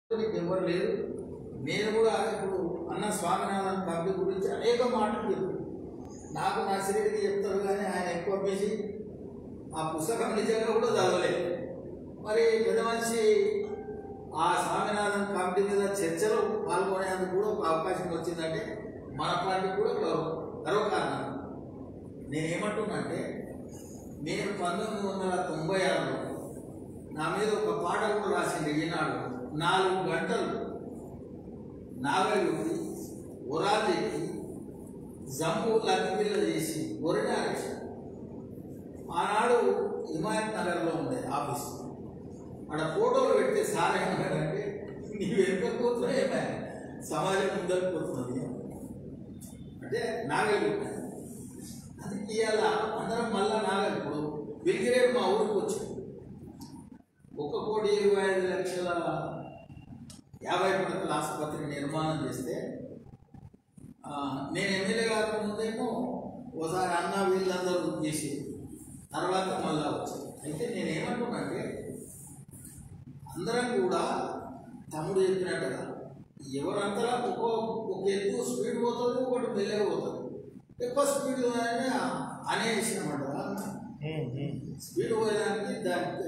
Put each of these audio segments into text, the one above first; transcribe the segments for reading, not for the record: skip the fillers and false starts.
ఎవరు లేరు. నేను కూడా ఇప్పుడు అన్న స్వామినాథన్ కవి గురించి అనేక మాటలు చెప్పాను. నాకు నర్సరీకి చెప్తారు కానీ ఆయన ఎక్కువ బిజీ. ఆ పుస్తకం నిజంగా కూడా చదవలేదు. మరి పెద్ద మనిషి ఆ స్వామినాథన్ కమిటీ మీద చర్చలో పాల్గొనేందుకు కూడా ఒక అవకాశం వచ్చిందంటే మన పార్టీ కూడా గర్వకారణం. నేనేమంటున్నానంటే నేను 1996లో నా మీద ఒక పాట కూడా రాసింది. ఈనాడు 4 గంటలు నాగలికి ఉరాలు ఎక్కి జంబు లగ్గిపిల్ల చేసి ఒరినారేసి ఆనాడు హిమాయత్ నగర్లో ఉండే ఆఫీసు. అక్కడ ఫోటోలు పెడితే సార్ ఏమన్నాడంటే నీవు వెనుకపోతున్నా ఏమే సమాజం ముందరికి పోతున్నది అంటే నాగలి. అందుకే ఇవాళ అందరం మళ్ళా నాగలి. ఇప్పుడు వెలిగిరేడు మా ఊరికి వచ్చాడు. 1,25,50,00,000 పడకల ఆసుపత్రి నిర్మాణం చేస్తే నేను ఎమ్మెల్యే కాకముందేమో ఒకసారి అన్న వీళ్ళందరూ చేసి తర్వాత మళ్ళా వచ్చాను. అయితే నేనేమంటున్నానంటే అందరం కూడా తమ్ముడు చెప్పినట్టుగా ఎవరంతలా ఒక ఎక్కువ స్పీడ్ పోతాడు, ఒకటి మెల్లగా పోతాడు. ఎక్కువ స్పీడ్ అనేసినమాట స్పీడ్ పోయేదానికి దానికి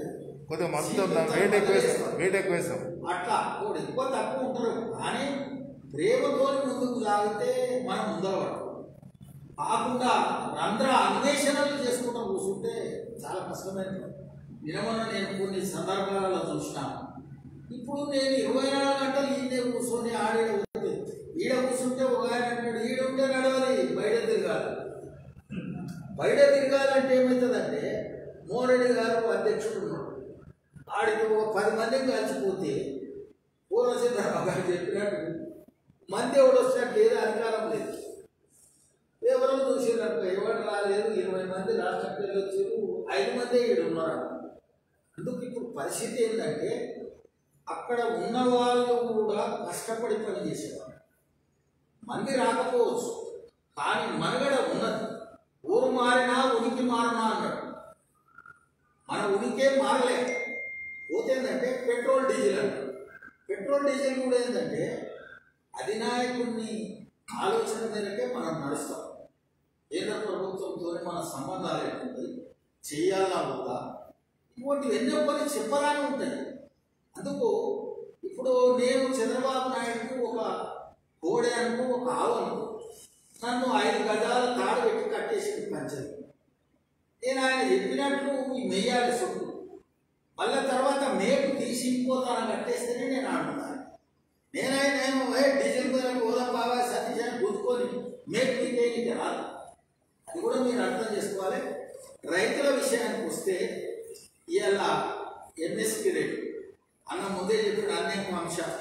అట్లా ఎక్కువ తక్కువ ఉంటారు. కానీ ప్రేమతో ముందుకు సాగితే మనం ముందరపడతాం. కాకుండా రంధ్ర అన్వేషణలు చేసుకుంటూ కూర్చుంటే చాలా కష్టమైన. నిలవన నేను కొన్ని సందర్భాలలో చూసినాను. ఇప్పుడు నేను 24 గంటలు ఈడే కూర్చొని ఆడే ఈడ కూర్చుంటే ఒక ఆయన అంటాడు ఈడుంటే నడవాలి, బయట తిరగాలి. బయట తిరగాలంటే ఏమవుతుందంటే మోరెడ్డి గారు అధ్యక్షుడు ఉన్నాడు. ఆడికి ఒక 10 మందికి కలిసిపోతే పూర్వసిద్ధరావు గారు చెప్పినట్టు మంది ఎవడు వచ్చినట్టు లేదు, అధికారం లేదు. ఎవరో చూసినట్టు ఎవరు రాలేదు. 20 మంది రాష్ట్రపతి వచ్చారు, 5 మంది ఈడు ఉన్నారు. అందుకు ఇప్పుడు పరిస్థితి ఏంటంటే అక్కడ ఉన్న వాళ్ళు కూడా కష్టపడి పని చేసేవారు. మంది రాకపోవచ్చు కానీ మనుగడ ఉన్నది. ఊరు మారినా ఉనికి మారినా అన్నాడు. మన ఉనికే మారలే. పోతేందంటే పెట్రోల్ డీజిల్ అంటారు. పెట్రోల్ డీజిల్ కూడా ఏంటంటే అధినాయకుడిని ఆలోచన మేరకే మనం నడుస్తాం. కేంద్ర ప్రభుత్వంతో మన సంబంధాలు ఏంటంటే చేయాలా వద్దా ఇటువంటివి ఎన్నో కొన్ని చెప్పరాని ఉంటాయి. అందుకు ఇప్పుడు నేను చంద్రబాబు నాయుడుకు ఒక కోడేనుకు ఒక ఆవను నన్ను 5 గజాల తాడు పెట్టి కట్టేసింది పంచది. నేను ఆయన చెప్పినట్లు మెయ్యాలి సొట్టు. మళ్ళీ తర్వాత మేపు తీసి ఇంకోతాను కట్టేస్తేనే నేను ఆడుతున్నాను. నేను డీజిల్ మీద హోదా బాగా సతీశాన్ని గుర్తుకొని మేపు తీయడానికి రాదు. అది కూడా మీరు అర్థం చేసుకోవాలి. రైతుల విషయానికి వస్తే ఇవాళ ఎంఎస్పీ రేటు అన్న ముందే చెప్పిన అనేక అంశాలు.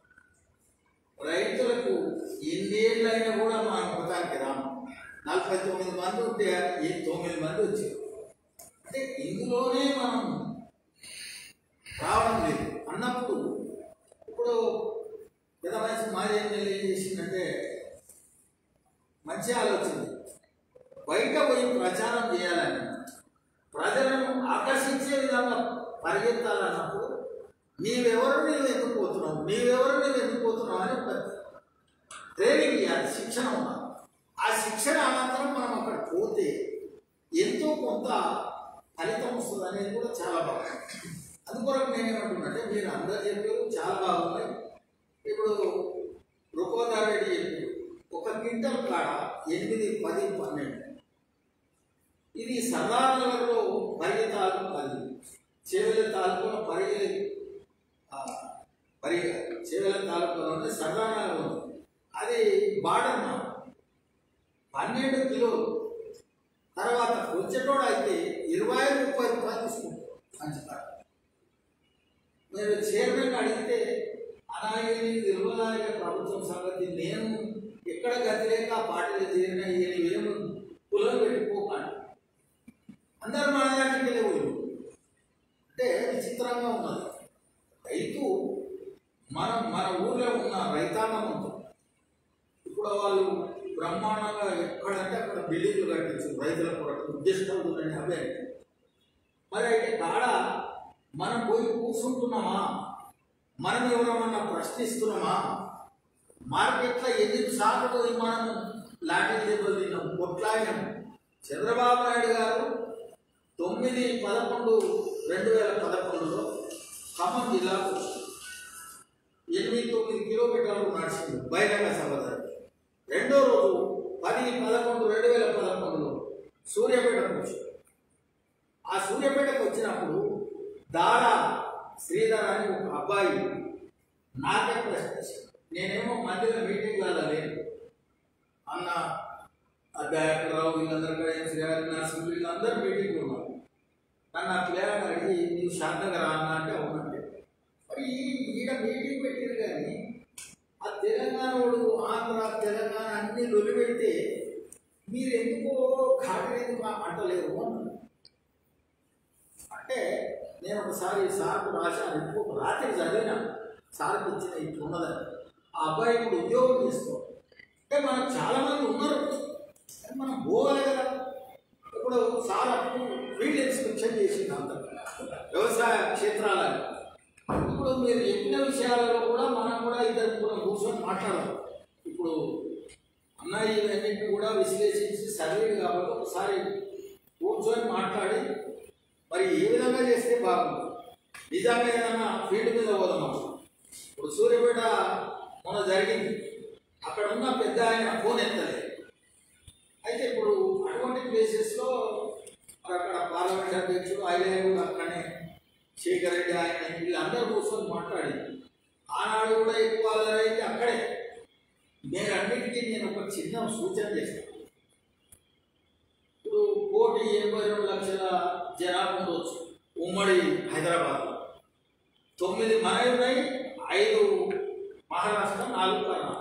రైతులకు ఎన్నేళ్ళైనా కూడా మనం పథకానికి రాము. 49 మంది ఉంటే 9 మంది వచ్చారు. అంటే ఇందులోనే మనం రావడం లేదు అన్నప్పుడు ఇప్పుడు పెద్ద మనిషి మాజీ ఎమ్మెల్యే ఏం చేసిందంటే మంచి ఆలోచన. బయట పోయి ప్రచారం చేయాలని ప్రజలను ఆకర్షించే విధంగా పరిగెత్తాలన్నప్పుడు నీవెవరు నువ్వు ఎందుకు పోతున్నావు, నీవెవరు నువ్వు ఎందుకు పోతున్నావు అని ట్రైనింగ్ ఇవ్వాలి, శిక్షణ ఉండాలి. ఆ శిక్షణ అనంతరం మనం అక్కడ పోతే ఎంతో కొంత ఫలితం వస్తుంది అనేది కూడా చాలా బాగుంది. అందుకొరకు నేనేమంటున్నానంటే మీరు అందరూ చెప్పారు చాలా బాగున్నాయి. ఇప్పుడు రుకోదార్ రెడ్డి చెప్పారు 1 క్వింటల్ కాడ 8, 10, 12. ఇది సర్దార్నగర్లో పరిగి తాలూకు, అది చేవెళ్ళ తాలూకులో చేవెళ్ళ తాలూకులోనే సర్దార్నగర్ ఉంది. అది బార్డర్ 12 కిలోలు. తర్వాత వచ్చేటోడు అయితే 20-30 రూపాయలు తీసుకుంటారు పంచదార. మీరు చైర్మన్ అడిగితే అలాగే నిర్మలాయ ప్రభుత్వం సంగతి నేను ఎక్కడ గతి లేక పార్టీలు చేరిన ఏమి కులం పెట్టుకోకండి అందరూ మన దానికి లేవు. అంటే విచిత్రంగా ఉన్నది. రైతు మన ఊర్లో ఉన్న రైతాంగం ఉంటుంది. ఇప్పుడు వాళ్ళు బ్రహ్మాండంగా ఎక్కడంటే అక్కడ బిల్డింగ్లు కట్టించు రైతుల కొరకు ఉద్దేశించాలని అవే. మరి అయితే కాడ మనం పోయి కూర్చుంటున్నామా మనం ఎవరమన్నా ప్రశ్నిస్తున్నామా? మార్కెట్లో ఎన్ని సార్లు పోయి మనం లాఠీ దెబ్బలు తిన్నాం, కొట్లాడినాం. చంద్రబాబు నాయుడు గారు 9/11/2011లో ఖమ్మం జిల్లాకు 8-9 కిలోమీటర్లు నడిచింది బహిరంగ సభ. రెండో రోజు 10/11/2011లో సూర్యాపేటకు వచ్చాడు. ఆ సూర్యాపేటకు వచ్చినప్పుడు దారా శ్రీధర్ అని ఒక అబ్బాయి నాకే ప్రశ్నించాడు. నేనేమో మధ్యలో మీటింగ్లలో లేను అన్న, దయాకర్రావు వీళ్ళందరూ నర్సింగ్ వీళ్ళందరూ మీటింగ్లు ఉన్నారు. నన్ను ఆ ప్లేయర్ అడిగి నీవు శాంతంగా రా అన్న అంటే అవునంటే, మరి ఈడ మీటింగ్ పెట్టారు కానీ ఆ తెలంగాణ వాడు ఆంధ్ర తెలంగాణ అన్ని లొలి పెడితే మీరు ఎందుకో కాటలేదు అంటలేరు అన్నారు. అంటే నేను ఒకసారి సార్కు రాశాను, ఇంకొక రాత్రి చదివినా సార్కి ఇచ్చిన ఇట్లున్నదని. ఆ అబ్బాయి ఇప్పుడు ఉద్యోగం చేసుకోవాలి అంటే మనకు చాలామంది ఉన్నారు, మనం పోవాలి కదా. ఇప్పుడు సార్ అప్పుడు ఫీల్డ్ ఇన్స్పెక్షన్ చేసింది అంత వ్యవసాయ క్షేత్రాలని. ఇప్పుడు మీరు చెప్పిన విషయాలలో కూడా మనం కూడా ఇద్దరు కూర్చొని మాట్లాడాలి. ఇప్పుడు అన్నయ్య ఇవన్నింటినీ కూడా విశ్లేషించి సర్వేలు కాబట్టి ఒకసారి కూర్చొని మాట్లాడి మరి ఏ విధంగా చేస్తే బాగుంటుంది. నిజంగా ఏదన్నా ఫీల్డ్ మీద పోదాం. ఇప్పుడు సూర్యపేట మొన్న జరిగింది, అక్కడ ఉన్న పెద్ద ఆయన ఫోన్ ఎత్తలేదు. అయితే ఇప్పుడు అటువంటి ప్లేసెస్లో అక్కడ పార్లమెంట్ అధ్యక్షుడు ఐలాండ్ అక్కడనే శేఖర్ రెడ్డి ఆయన వీళ్ళందరూ కూర్చొని మాట్లాడి ఆనాడు కూడా ఎక్కువ అయితే అక్కడే. నేను అన్నిటికీ ఒక చిన్న సూచన చేస్తాను. ఇప్పుడు 1,82,00,000 జనాభా ఉండవచ్చు ఉమ్మడి హైదరాబాద్లో. 9 మనవి ఉన్నాయి, 5 మహారాష్ట్ర, 4 కర్ణాటక.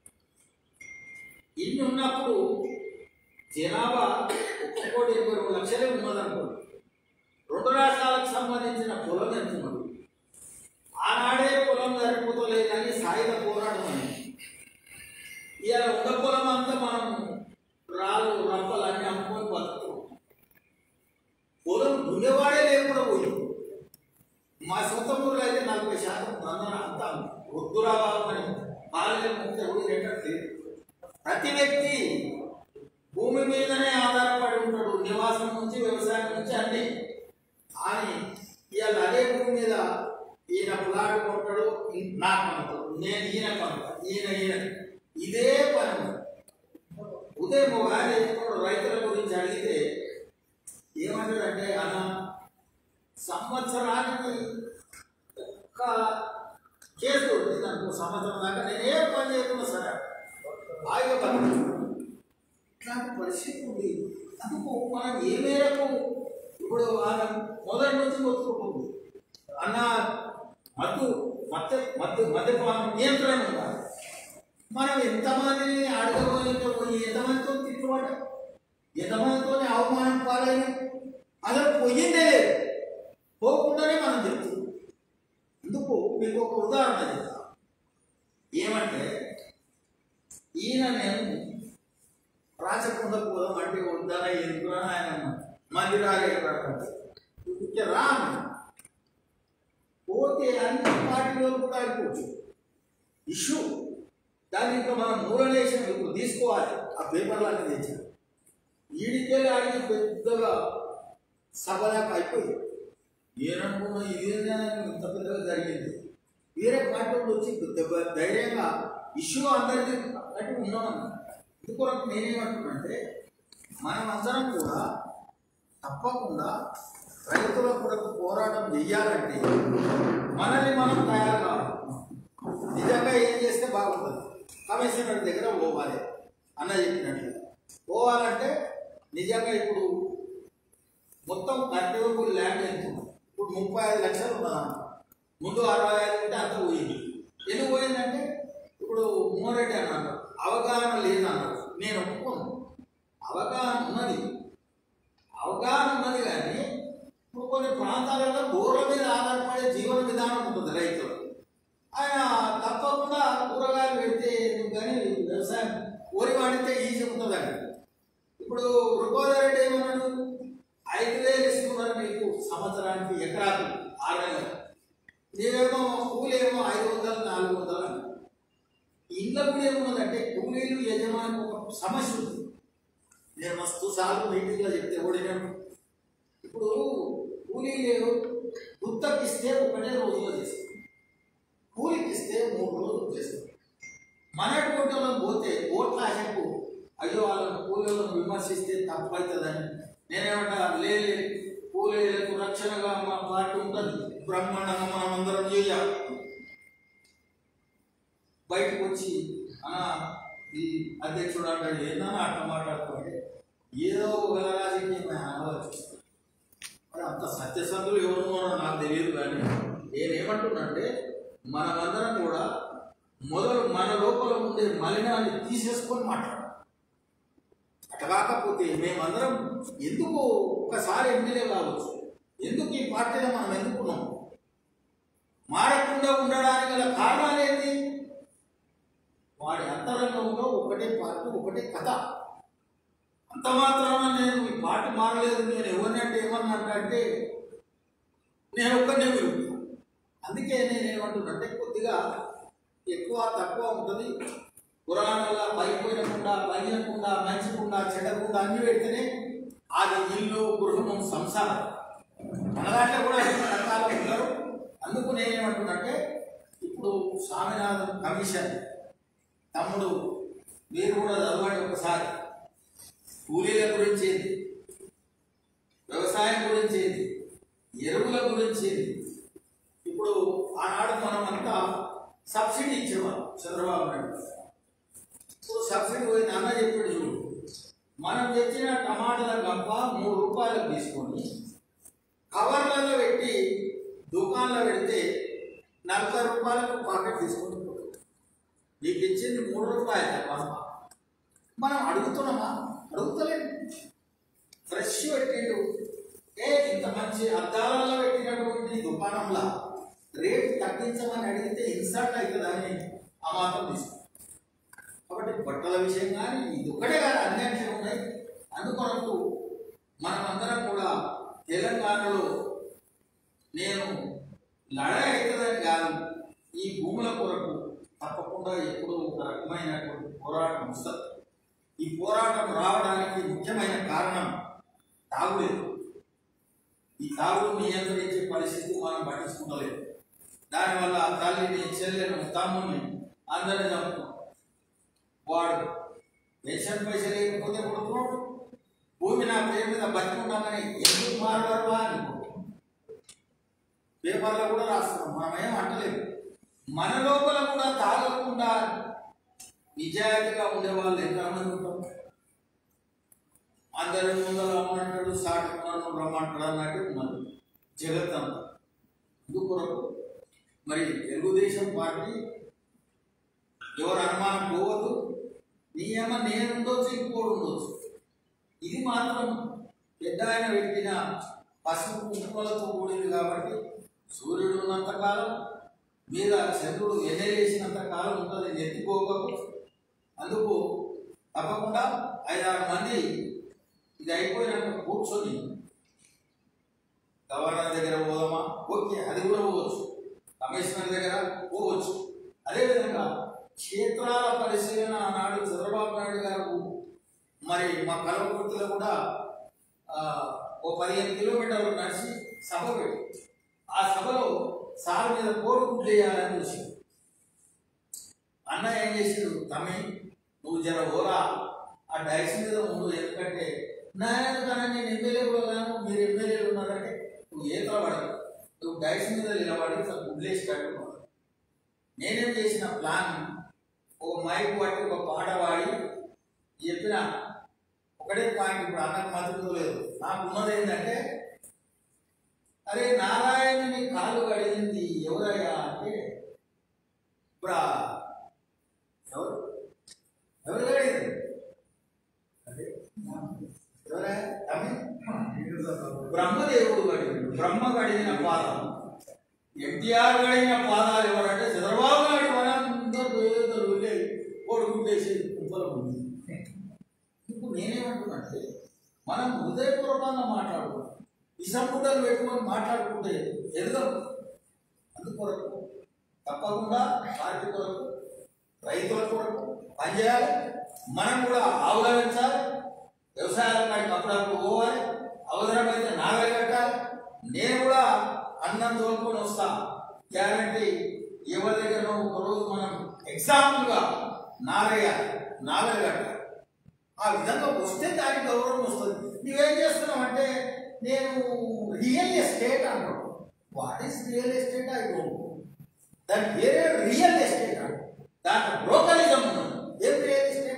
ఇన్ని ఉన్నప్పుడు జనాభా 1,82,00,000 ఉన్నదనుకోండి. 2 రాష్ట్రాలకు సంబంధించిన పొలం ఎంత ఉన్నది? ఆనాడే పొలం సరిపోతలేదని సాయుధ పోరాటం అని ఇలా ఉన్న పొలం అంతా మనం రాళ్ళు రప్పలు అన్నీ అమ్ముకొని బతుకుతాం. పొలం దున్నేవాడే లేకుండా పోయింది. మా సొంత ఊళ్ళో అయితే 40% దందన అంతా వద్దురాబాబు అని బాల్యం ముక్త ఊరేటట్టు ప్రతి వ్యక్తి భూమి మీదనే ఆధారపడి ఉంటాడు, నివాసం నుంచి వ్యవసాయం నుంచి అన్ని. కానీ ఇవాళ అదే భూమి మీద ఈయన ప్లాట్ కొట్టాడు, నాకు అమ్ముతాడు, నేను ఈయన కమ్ముతా, ఈయన ఇదే పని. ఉదయం ఆయన చెప్తాడు రైతుల గురించి అడిగితే ఏమంటాడంటే, అన్న సంవత్సరానికి ఒక్క కేసు అనుకో, సంవత్సరం దాకా నేను ఏ పని చేయకుండా సరే హాయిగా బతుకుతాడు. ఇట్లాంటి పరిస్థితి ఉంది. అందుకు మనం ఏ మేరకు ఇప్పుడు ఆమె మొదటి నుంచి మొత్తుకుంటుంది అన్న మద్యపానం నియంత్రణ ఉండాలి. మనం ఎంతమందిని అడగబోయి ఎంతమందితో తిట్టుబడ్డ, ఎంతమందితో అవమానం పాలైన, అసలు పోయిందే లేదు. పోకుండానే మనం చెప్తున్నాం. అందుకు మీకు ఒక ఉదాహరణ చెప్తా. ఏమంటే ఈయన నేను రాచకుండా పోదాం అంటే వద్దాన ఎందుకురా ఆయన మళ్ళీ రాలేకపోతే రాను పోతే అన్ని పార్టీలో కూడా అయిపోవచ్చు ఇష్యూ. దాన్ని ఇంకా మనం మూలనేషన్ ఇప్పుడు తీసుకోవాలి. ఆ పేపర్లాగా తెచ్చారు ఈడికెళ్ళి ఆడికి పెద్దగా సభలాగా అయిపోయింది. ఏననుకున్నా ఇదేనా ఇంత పెద్దగా జరిగింది. వేరే పార్టీ వచ్చి ధైర్యంగా ఇష్యూ అందరికీ అంటే ఉన్నామన్నా. ఇందుకొరకు నేనేమంటున్నానంటే మనం అందరం కూడా తప్పకుండా రైతుల కొరకు పోరాటం చెయ్యాలంటే మనల్ని మనం తయారు కావాలి. నిజంగా ఏం చేస్తే బాగుంటుంది? కమిషనర్ దగ్గర పోవాలి అన్న చెప్పినట్లు పోవాలంటే నిజంగా ఇప్పుడు మొత్తం కల్టివబుల్ ల్యాండ్ ఎంత? ఇప్పుడు 35 లక్షలు ఉన్నదన్న. ముందు 65 ఉంటే అంత పోయింది. ఎందుకు పోయిందంటే ఇప్పుడు మోరెడ్డి అన్నారు అవగాహన లేదన్నారు. నేను ఒప్పుకోను, అవగాహన ఉన్నది కానీ ఇప్పుడు కొన్ని ప్రాంతాలలో బోర్ల మీద ఆధారపడే జీవన విధానం ఉంటుంది రైతులు. ఆయన తప్పకుండా కూరగాయలు పెడితే కానీ వ్యవసాయం వరి వాడితే ఈజీ ఉంటుందండి. ఇప్పుడు రుకోదరెడ్డి ఏమన్నాడు, 5,000 ఇస్తున్నారు మీకు సంవత్సరానికి ఎకరాకు 6 నెలలు. నీవేమో కూలేమో 500 400 అన్న. ఇంట్లో కూడా ఏమున్నదంటే కూలీలు యజమాని ఒక సమస్య ఉంది. నేను మస్తు సార్లు మీటింగ్లో చెప్తే ఓడినాను. ఇప్పుడు కూలీలు గుత్తకిస్తే ఒకటే రోజులో చేస్తారు, కూలికిస్తే 3 రోజులు చేస్తారు. మనటువంటి వాళ్ళని పోతే ఓట్ల ఆశకు అయ్యో వాళ్ళని కూలీలను విమర్శిస్తే తప్పు అవుతుందని నేనేమంటా, లేదు కూలీలకు రక్షణగా మా పార్టీ ఉంటుంది, బ్రహ్మాండంగా మనం అందరం చేయాలి. బయటకు వచ్చి ఈ అధ్యక్షుడు అంటాడు ఏదన్నా అట్లా మాట్లాడుతుంటే ఏదో ఒక రాజకీయం ఆలోచిస్తాడు. మరి అంత సత్యసంధులు ఎవరున్నారో నాకు తెలియదు. కానీ నేనేమంటున్నానంటే మనమందరం కూడా మొదలు మన లోపల ఉండే మలినాన్ని తీసేసుకొని మాట్లాడాలి. అట్లా కాకపోతే మేమందరం ఎందుకు ఒకసారి ఎమ్మెల్యే కావచ్చు, ఎందుకు ఈ పార్టీలో మనం ఎందుకున్నాం, మారకుండా ఉండడానికి గల కారణాలు ఏంటి? వాడి అంతరంగంలో ఒకటే పార్టీ ఒకటే కథ. అంత మాత్రాన నేను ఈ పార్టీ మారలేదు, నేను ఎవరినంటే ఏమన్నంటే నేను ఒక్కనే విరుగుతాను. అందుకే నేనేమంటున్నంటే కొద్దిగా ఎక్కువ తక్కువ ఉంటుంది. పురాణాల పైపోయినకుండా పైనకుండా మంచికుండా చెడకుండా అన్ని పెడితేనే అది ఇల్లు గృహము సంసారం. మన దాంట్లో కూడా రకాలు ఉంటారు. అందుకు నేనేమంటున్నంటే ఇప్పుడు స్వామినాథన్ కమిషన్ తమ్ముడు మీరు కూడా చదవండి ఒకసారి. కూలీల గురించి ఏంది, వ్యవసాయం గురించి ఏంది, ఎరువుల గురించి ఏంది. ఇప్పుడు ఆనాడు మనం అంతా సబ్సిడీ ఇచ్చేవాళ్ళం చంద్రబాబు నాయుడు. ఇప్పుడు సబ్సిడీ పోయింది అన్న చెప్పాడు చూడు. మనం తెచ్చిన టమాటాల గంప 3 రూపాయలకు తీసుకొని కవర్లలో పెట్టి దుకాణంలో పెడితే 40 రూపాయలకు పాకెట్ తీసుకొని నీకు ఇచ్చింది 3 రూపాయల గంప. మనం అడుగుతున్నామా? అడుగుతలేదు. ఫ్రెష్ పెట్టిండు, ఇంత మంచి అద్దాలలో పెట్టినటువంటి దుకాణంలో రేటు తగ్గించమని అడిగితే ఇన్సల్ట్ అవుతుందని ఆ మాత్రం తీసుకుంటాం. కాబట్టి బట్టల విషయం కానీ ఇది ఒక్కటే కానీ అన్ని విషయం ఉన్నాయి. అందుకొరకు మనమందరం కూడా తెలంగాణలో నేను లడాయి అవుతుందని కాదు, ఈ భూముల కొరకు తప్పకుండా ఎప్పుడూ ఒక రకమైనటువంటి పోరాటం వస్తుంది. ఈ పోరాటం రావడానికి ముఖ్యమైన కారణం తాగులేదు. ఈ తాగుడు నియంత్రించే పరిస్థితి మనం పట్టించుకుంటలేదు. దానివల్ల తల్లిని చెల్లెను తమ్ముని అందరిని చంపుతున్నాం. వాడు పెన్షన్ పైసలు లేకపోతే కొడుతున్నాడు. భూమి నా పేరు మీద బతికుంటామని ఎందుకు మారవారు అని పేపర్లో కూడా రాస్తున్నాం. మనమేం అంటలేదు. మన లోపల కూడా తాగకుండా నిజాయితీగా ఉండేవాళ్ళు ఎంతమంది ఉంటాం? అందరి ముందర రమ్మంటాడు, సాటుకున్నాను రమ్మంటాడు అన్నట్టు ఉన్నది జగత్ అంతా. అందుకొరకు మరి తెలుగుదేశం పార్టీ ఎవరు అనుమానం పోవద్దు. నీ ఏమో నేను ఉండొచ్చు, ఇంకోడు ఉండొచ్చు. ఇది మాత్రం పెద్ద ఆయన పెట్టిన పసుపు కుంకుమలతో కూడింది కాబట్టి సూర్యుడు ఉన్నంతకాలం మీద చంద్రుడు ఎన్నెలేసినంత కాలం ఉంటుంది, ఎత్తిపోకకు. అందుకు తప్పకుండా 5-6 మంది ఇది అయిపోయినాక కూర్చొని గవర్నర్ దగ్గర పోదామా, ఓకే అది కూడా పోవచ్చు, కమిషనర్ దగ్గర పోవచ్చు. అదేవిధంగా క్షేత్రాల పరిశీలన ఆనాడు చంద్రబాబు నాయుడు గారు మరి మా కలవకుర్తిలో కూడా ఓ 15 కిలోమీటర్లు నడిచి సభ పెట్టి ఆ సభలో సార్ మీద కోడిగుడ్లు వేయాలని చూసి అన్న ఏం చేసాడు, తమ్మి నువ్వు జర ఓరా ఆ డైస్ మీద ముందు. ఎందుకంటే నాయన కానీ నేను ఎమ్మెల్యే పోగాను, మీరు ఎమ్మెల్యేలు ఉన్నారంటే నువ్వు ఏతర పడదు, నువ్వు డైస్ మీద నిలబడి గుడ్లేసినట్టు. నేనేం చేసిన ప్లాన్, ఒక మైక్ పట్టి ఒక పాట పాడి చెప్పిన ఒకటే పాయింట్. ఇప్పుడు అన్నకు మద్దతు లేదు. నాకు ఉన్నది ఏంటంటే, అరే నారాయణని కాలు కడిగింది ఎవరయ్యా అంటే, ఇప్పుడు ఎవరు కడిగింది? అదే ఎవరా? బ్రహ్మదేవుడు కడిగిండు. బ్రహ్మ కడిగిన పాదం. ఎన్టీఆర్ కడిగిన పాదాలు ఎవరంటే చంద్రబాబు నాయుడు. మనందరూ కోడుకుంటేసి కుంపలు ఉంది. ఇప్పుడు నేనేమంటున్నాంటే, మనం హృదయపూర్వకంగా మాట్లాడుకుంటాం. ఇసంపుటలు పెట్టుకొని మాట్లాడుకుంటే ఎదుగు. అందుకొరకు తప్పకుండా పార్టీ కొరకు రైతుల కొరకు పనిచేయాలి. మనం కూడా ఆవుల పెంచాలి, వ్యవసాయాలపై అప్పుడప్పుడు పోవాలి, అవసరమైతే నాగలి కట్టాలి. నేను కూడా అన్నం తోలుకొని వస్తా, గ్యారంటీ. ఎవరి దగ్గర ఒక రోజు మనం ఎగ్జాంపుల్గా నాగలి కట్టాలి. ఆ విధంగా వస్తే దానికి గౌరవం వస్తుంది. నువ్వేం చేస్తున్నావు అంటే నేను రియల్ ఎస్టేట్ అంటావు. What is real estate? I don't know. దాని వేరే రియల్ ఎస్టేట్ అంట, దాంట్లో బ్రోకరిజం ఉన్నది. ఏం రియల్ ఎస్టేట్?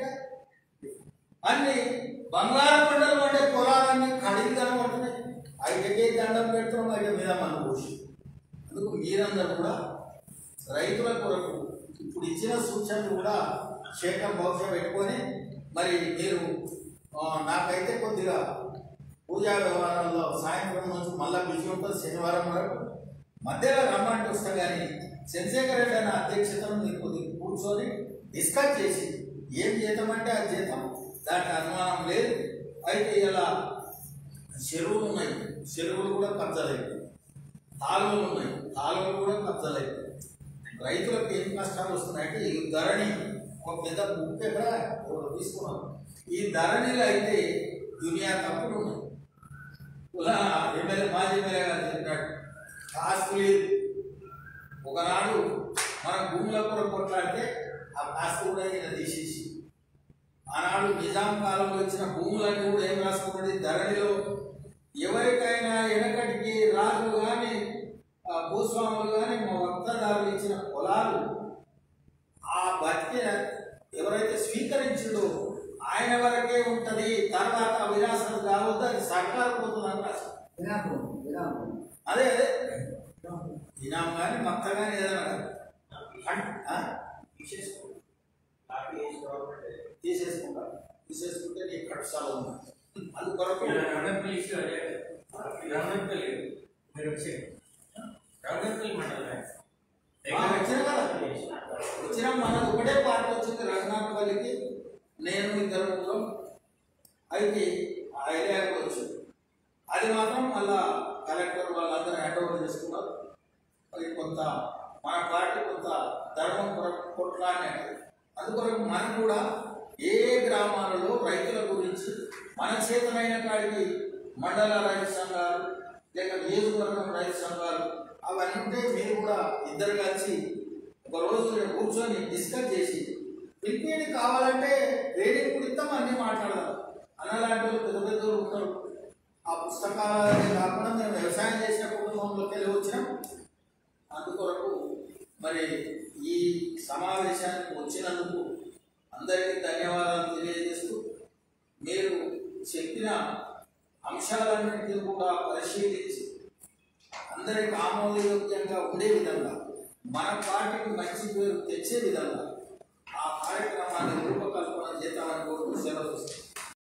అన్ని బంగారం పంటలు అంటే పొలాలన్నీ కడిగి కనబడుతున్నాయి. అయితే దండం పెడుతున్నాం, అయితే మీద మన పోషి. అందుకు మీరందరూ కూడా రైతుల కొరకు ఇప్పుడు ఇచ్చిన సూచనలు కూడా శేఖం బహుశా పెట్టుకొని మరి మీరు నాకైతే కొద్దిగా పూజా వ్యవహారాల్లో సాయంత్రం నుంచి మళ్ళీ బిజీ ఉంటుంది. శనివారం వరకు మధ్యలో రమ్మంటే వస్తా, కానీ చంద్రశేఖర్ రెడ్డి అనే అధ్యక్షతను మీరు కొద్దిగా కూర్చొని డిస్కస్ చేసి ఏం చేద్దామంటే అది చేద్దాం, దానికి అనుమానం లేదు. అయితే ఇలా చెరువులు ఉన్నాయి, చెరువులు కూడా కబ్జాలు అయిపోయి, కాలువలు ఉన్నాయి, కాలువలు కూడా కబ్జాలు అయిపోయి. రైతులకు ఏం కష్టాలు వస్తున్నాయంటే ఈ ధరణి ఒక పెద్ద బుక్ ఎక్కడ తీసుకున్నాం. ఈ ధరణిలో అయితే దునియా తప్పులు ఉన్నాయి. ఎమ్మెల్యే మాజీ ఎమ్మెల్యే గారు చెప్పినట్టు కాస్తు లేదు. ఒకనాడు మన భూముల కొరకు కొట్లాడితే ఆ కాస్తు కూడా ఈయన తీసేసి, ఆనాడు నిజాం కాలంలో ఇచ్చిన భూములన్నీ కూడా ఏం రాసుకున్నది ధరణిలో. ఎవరికైనా వెనకటికి రాజులు కానీ భూస్వాములు కానీ మా వక్తదారులు ఇచ్చిన పొలాలు ఆ బతికిన ఎవరైతే స్వీకరించిండో ఆయన వరకే ఉంటుంది, తర్వాత విరాసత కావద్దు, అది సర్కారు పోతుందని రాశారు. అదే అదే ఇనాం కానీ మక్త కానీ ఏదైనా తీసేసుకుంటే నీ ఖర్చాలు ఉన్నాయి. అందుకొరకు వచ్చిన మనకు ఒకటే పార్టీ వచ్చింది రఘునాథపల్లికి, నేను ఇద్దరు ముగ్గురం. అయితే ఆ ఏరియాకి వచ్చింది. అది మాత్రం మళ్ళా కలెక్టర్ వాళ్ళందరూ హ్యాండ్ ఓవర్ చేసుకున్నారు. అది కొంత మన పార్టీ కొంత ధర్మం కొట్లాడినట్టు. అందుకొరకు మనం కూడా ఏ గ్రామాలలో రైతుల గురించి మన చేతనైన కాడికి మండల రైతు సంఘాలు లేక నియోజకవర్గం రైతు సంఘాలు అవన్నీ ఉంటే మీరు కూడా ఇద్దరు కలిసి ఒక రోజు కూర్చొని డిస్కస్ చేసి పిలిపేది కావాలంటే రేడింగ్ కూడా ఇస్తాం, అన్నీ మాట్లాడదాం. అన్నలాంటి వాళ్ళు పెద్ద పెద్దలు ఉంటారు. ఆ పుస్తకాలనే కాకుండా మేము వ్యవసాయం చేసిన కుటుంబంలోకి వెళ్ళి వచ్చినాం. అందుకొరకు మరి ఈ సమావేశానికి వచ్చినందుకు అందరికీ ధన్యవాదాలు తెలియజేస్తూ, మీరు చెప్పిన అంశాలన్నింటినీ కూడా పరిశీలించి అందరికి ఆమోదయోగ్యంగా ఉండే విధంగా, మన పార్టీకి మంచి పేరు తెచ్చే విధంగా